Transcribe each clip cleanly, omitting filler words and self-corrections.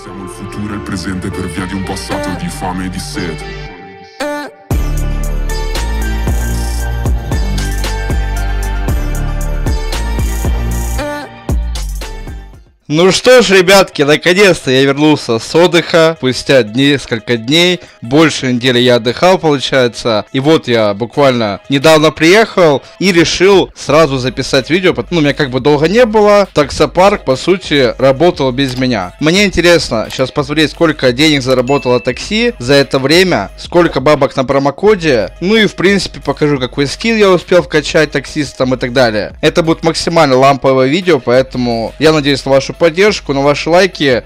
Siamo il futuro e il presente per via di un passato di fame e di sete. Ну что ж, ребятки, наконец-то я вернулся с отдыха, спустя несколько дней, больше недели я отдыхал, получается, и вот я буквально недавно приехал и решил сразу записать видео, ну, меня как бы долго не было, таксопарк, по сути, работал без меня. Мне интересно сейчас посмотреть, сколько денег заработало такси за это время, сколько бабок на промокоде, ну и, в принципе, покажу, какой скилл я успел вкачать таксистам и так далее. Это будет максимально ламповое видео, поэтому я надеюсь на вашу поддержку, на ваши лайки.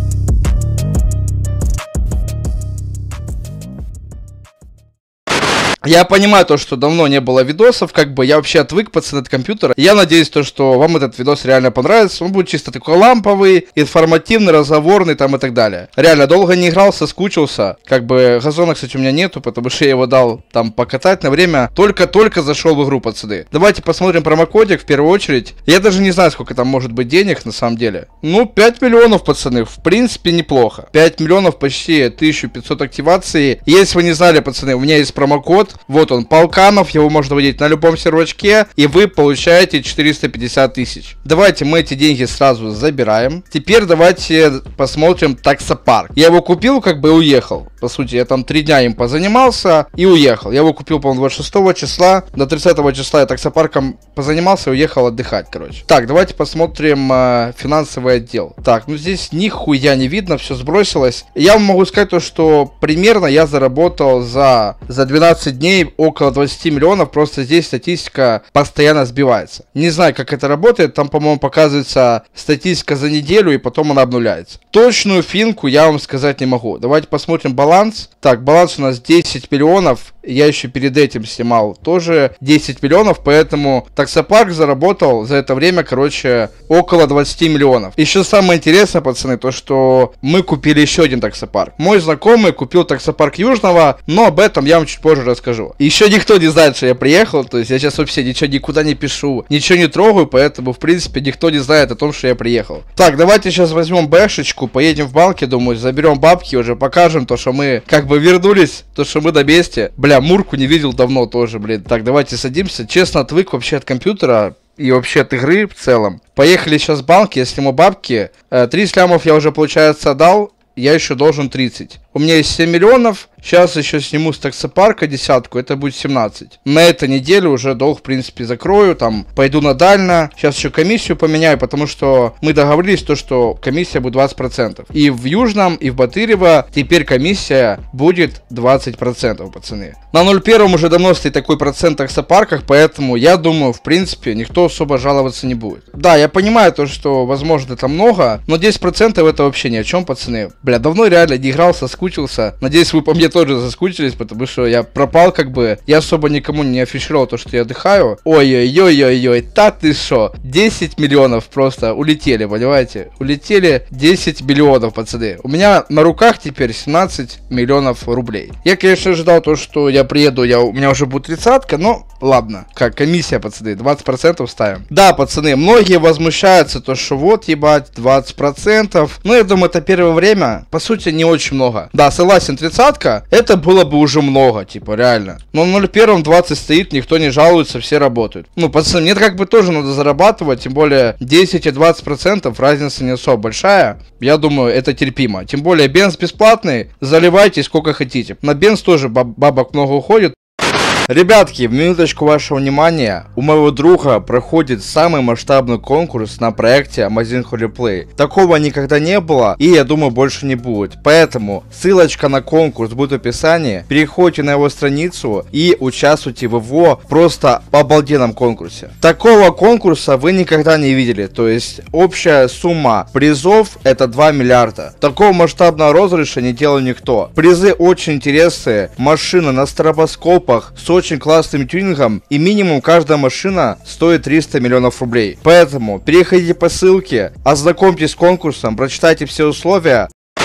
Я понимаю то, что давно не было видосов, как бы я вообще отвык, пацаны, от компьютера. Я надеюсь то, что вам этот видос реально понравится. Он будет чисто такой ламповый, информативный, разговорный там и так далее. Реально, долго не играл, соскучился. Как бы газона, кстати, у меня нету, потому что я его дал там покатать на время. Только-только зашел в игру, пацаны. Давайте посмотрим промокодик в первую очередь. Я даже не знаю, сколько там может быть денег на самом деле. Ну, 5 миллионов, пацаны, в принципе, неплохо. 5 миллионов, почти 1500 активаций. Если вы не знали, пацаны, у меня есть промокод. Вот он, Полканов, его можно вводить на любом сервачке, и вы получаете 450 тысяч. Давайте мы эти деньги сразу забираем. Теперь давайте посмотрим таксопарк. Я его купил, как бы и уехал. По сути, я там 3 дня им позанимался и уехал. Я его купил, по-моему, 26 числа. До 30 числа я таксопарком позанимался и уехал отдыхать, короче. Так, давайте посмотрим финансовый отдел. Так, ну здесь нихуя не видно, все сбросилось. Я вам могу сказать то, что примерно я заработал за 12 дней около 20 миллионов, просто здесь статистика постоянно сбивается. Не знаю, как это работает, там, по-моему, показывается статистика за неделю, и потом она обнуляется. Точную финку я вам сказать не могу. Давайте посмотрим баланс. Так, баланс у нас 10 миллионов, я еще перед этим снимал тоже 10 миллионов, поэтому таксопарк заработал за это время, короче, около 20 миллионов. Еще самое интересное, пацаны, то, что мы купили еще один таксопарк. Мой знакомый купил таксопарк Южного, но об этом я вам чуть позже расскажу. Еще никто не знает, что я приехал, то есть я сейчас вообще ничего никуда не пишу, ничего не трогаю, поэтому, в принципе, никто не знает о том, что я приехал. Так, давайте сейчас возьмем бэшечку, поедем в банк, я думаю, заберем бабки, уже покажем то, что мы как бы вернулись, то, что мы на месте. Бля, Мурку не видел давно тоже, блин. Так, давайте садимся. Честно, отвык вообще от компьютера и вообще от игры в целом. Поехали сейчас в банк, я сниму бабки. 30 лямов я уже, получается, отдал. Я еще должен 30. У меня есть 7 миллионов. Сейчас еще сниму с таксопарка десятку, это будет 17. На этой неделе уже долг, в принципе, закрою, там, пойду на дально. Сейчас еще комиссию поменяю, потому что мы договорились, то, что комиссия будет 20%. И в Южном, и в Батырево теперь комиссия будет 20%, пацаны. На 0.1 уже давно стоит такой процент в таксопарках, поэтому я думаю, в принципе, никто особо жаловаться не будет. Да, я понимаю то, что, возможно, это много, но 10% это вообще ни о чем, пацаны. Бля, давно реально не играл, соскучился. Надеюсь, вы по мне тоже заскучились, потому что я пропал, как бы. Я особо никому не афишировал то, что я отдыхаю. Ой-ой-ой-ой-ой, та ты шо? 10 миллионов просто улетели, понимаете? Улетели 10 миллионов, пацаны. У меня на руках теперь 17 миллионов рублей. Я, конечно, ожидал то, что я приеду, у меня уже будет 30-ка, но ладно. Как, комиссия, пацаны, 20% ставим. Да, пацаны, многие возмущаются, то, что вот, ебать, 20%. Ну, я думаю, это первое время, по сути, не очень много. Да, согласен, 30-ка, это было бы уже много, типа, реально. Но на 0.1 20 стоит, никто не жалуется, все работают. Ну, пацаны, мне как бы тоже надо зарабатывать, тем более 10 и 20%, разница не особо большая. Я думаю, это терпимо. Тем более, бенз бесплатный, заливайте сколько хотите. На бенз тоже бабок много уходит. Ребятки, в минуточку вашего внимания, у моего друга проходит самый масштабный конкурс на проекте Amazing Holy Play. Такого никогда не было, и я думаю, больше не будет. Поэтому ссылочка на конкурс будет в описании. Переходите на его страницу и участвуйте в его просто обалденном конкурсе. Такого конкурса вы никогда не видели, то есть общая сумма призов это 2 миллиарда. Такого масштабного розыгрыша не делал никто. Призы очень интересные, машины на стробоскопах с очень классным тюнингом, и минимум каждая машина стоит 300 миллионов рублей. Поэтому переходите по ссылке, ознакомьтесь с конкурсом, прочитайте все условия.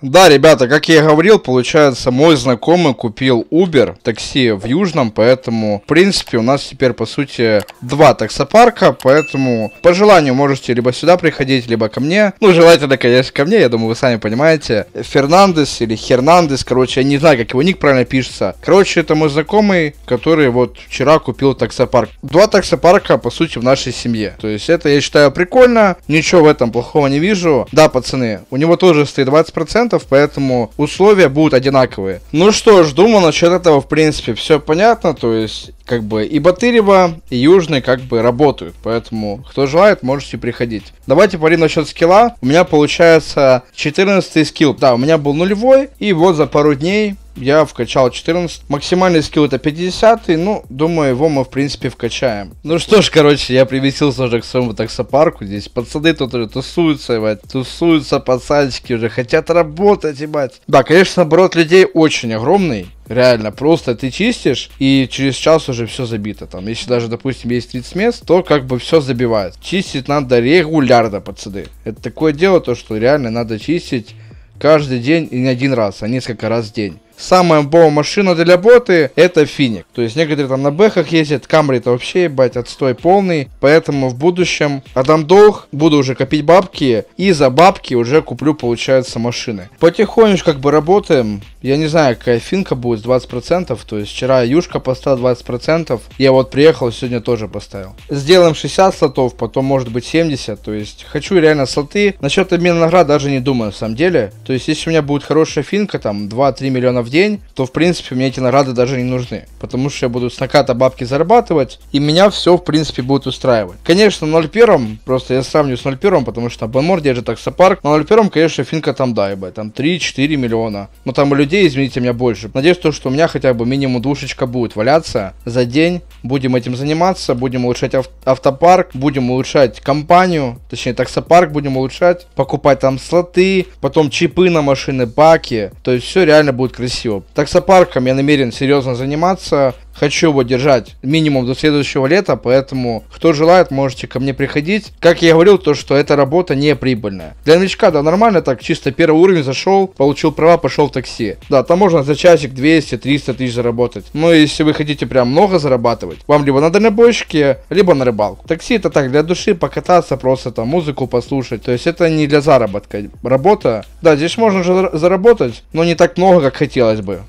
Да, ребята, как я и говорил, получается, мой знакомый купил Uber такси в Южном, поэтому, в принципе, у нас теперь, по сути, 2 таксопарка, поэтому, по желанию, можете либо сюда приходить, либо ко мне. Ну, желательно, конечно, ко мне, я думаю, вы сами понимаете. Фернандес или Хернандес, короче, я не знаю, как его ник правильно пишется. Короче, это мой знакомый, который вот вчера купил таксопарк. 2 таксопарка, по сути, в нашей семье. То есть, это, я считаю, прикольно, ничего в этом плохого не вижу. Да, пацаны, у него тоже стоит 20%, поэтому условия будут одинаковые. Ну что ж, думаю, насчет этого, в принципе, все понятно. То есть, как бы и Батырева, и Южный как бы работают. Поэтому, кто желает, можете приходить. Давайте поговорим насчет скилла. У меня получается 14 скилл. Да, у меня был нулевой, и вот за пару дней я вкачал 14. Максимальный скилл это 50. Ну, думаю, его мы в принципе вкачаем. Ну что ж, короче, я приместился уже к своему таксопарку. Здесь пацаны тут уже тусуются, ебать. Тусуются пацанчики, уже хотят работать, ебать. Да, конечно, наоборот, людей очень огромный. Реально, просто ты чистишь, и через час уже все забито. Там, если даже, допустим, есть 30 мест, то как бы все забивает. Чистить надо регулярно, пацаны. Это такое дело, то что реально надо чистить каждый день и не один раз, а несколько раз в день. Самая бомба машина для работы это Финик. То есть некоторые там на бэхах ездят, Камри это вообще, ебать, отстой полный. Поэтому в будущем отдам долг, буду уже копить бабки, и за бабки уже куплю, получается, машины. Потихонечку как бы работаем. Я не знаю, какая финка будет с 20%. То есть вчера Юшка поставил 20%. Я вот приехал, сегодня тоже поставил. Сделаем 60 слотов, потом может быть 70. То есть хочу реально слоты. Насчет обмена наград даже не думаю, на самом деле. То есть если у меня будет хорошая финка, там 2-3 миллиона в день, то в принципе мне эти награды даже не нужны. Потому что я буду с наката бабки зарабатывать, и меня все в принципе будет устраивать. Конечно, на 0.1, просто я сравню с 0.1, потому что на Бонмор держит таксопарк. На 0.1, конечно, финка там да, ебать, там 3-4 миллиона. Но там у людей, извините меня, больше. Надеюсь, то, что у меня хотя бы минимум двушечка будет валяться за день. Будем этим заниматься, будем улучшать автопарк, будем улучшать компанию, точнее таксопарк будем улучшать, покупать там слоты, потом чипы на машины, баки. То есть все реально будет красиво. Таксопарком я намерен серьезно заниматься. Хочу его держать минимум до следующего лета, поэтому, кто желает, можете ко мне приходить. Как я говорил, то, что эта работа не прибыльная. Для новичка, да, нормально так, чисто первый уровень зашел, получил права, пошел в такси. Да, там можно за часик 200-300 тысяч заработать. Но если вы хотите прям много зарабатывать, вам либо на дальнобойщике, либо на рыбалку. Такси это так, для души, покататься, просто там музыку послушать. То есть это не для заработка работа. Да, здесь можно же заработать, но не так много, как хотелось бы.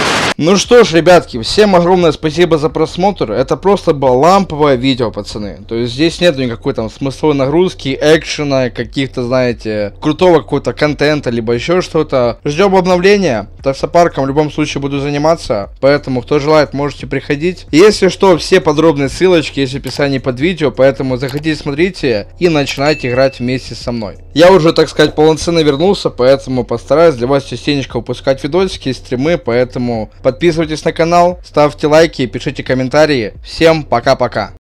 Ну что ж, ребятки, всем огромное спасибо за просмотр. Это просто было ламповое видео, пацаны. То есть здесь нету никакой там смысловой нагрузки, экшена, каких-то, знаете, крутого какого-то контента, либо еще что-то. Ждем обновления. Таксопарком в любом случае буду заниматься. Поэтому, кто желает, можете приходить. Если что, все подробные ссылочки есть в описании под видео. Поэтому заходите, смотрите и начинайте играть вместе со мной. Я уже, так сказать, полноценно вернулся, поэтому постараюсь для вас частенько выпускать видосики, стримы, поэтому подписывайтесь на канал, ставьте лайки, пишите комментарии. Всем пока-пока.